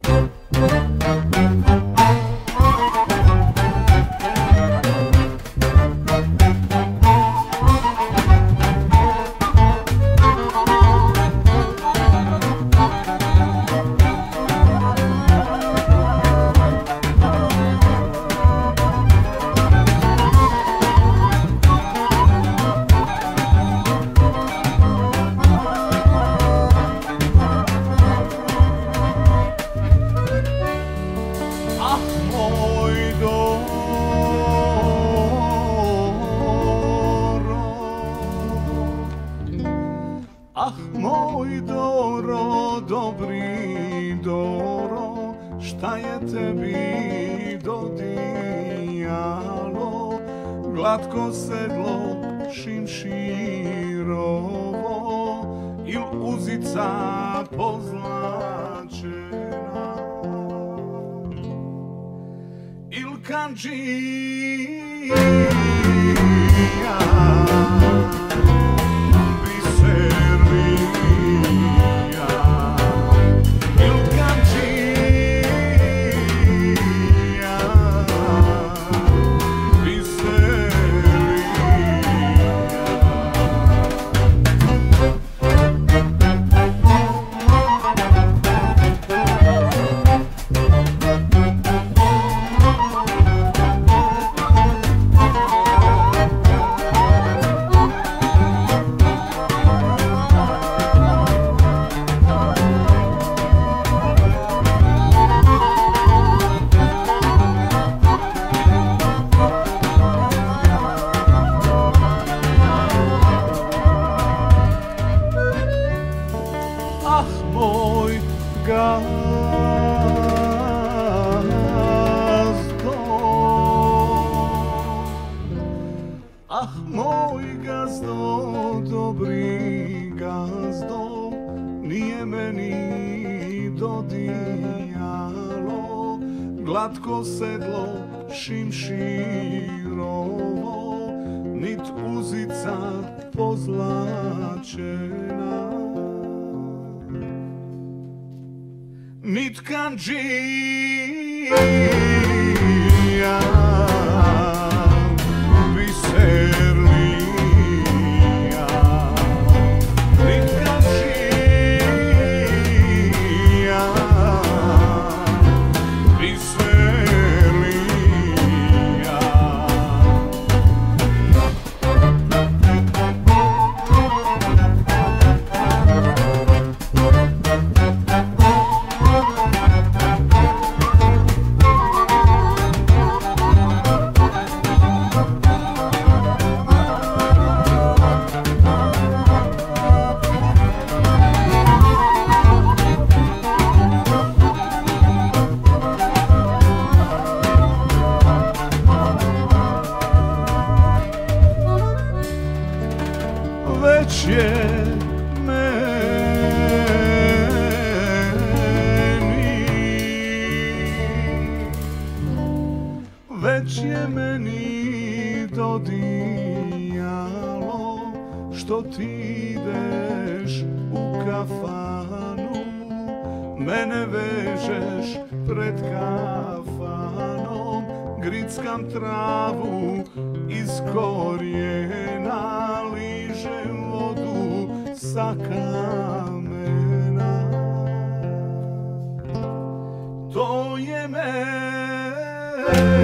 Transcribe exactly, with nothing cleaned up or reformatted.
Moj Doro, dobri Doro, šta je tebi dodijalo? Glatko sedlo šimširovo il uzica pozlačena il kanđija Glatko sedlo šimširovo, nit uzica pozlačena, nit kanđija biserlija, nit kanđija već je meni, već je meni dodijalo što ti ideš u kafanu, mene vežeš pred kafanom, grickam travu iz korijena, ližem vodu sa kamena. To je meni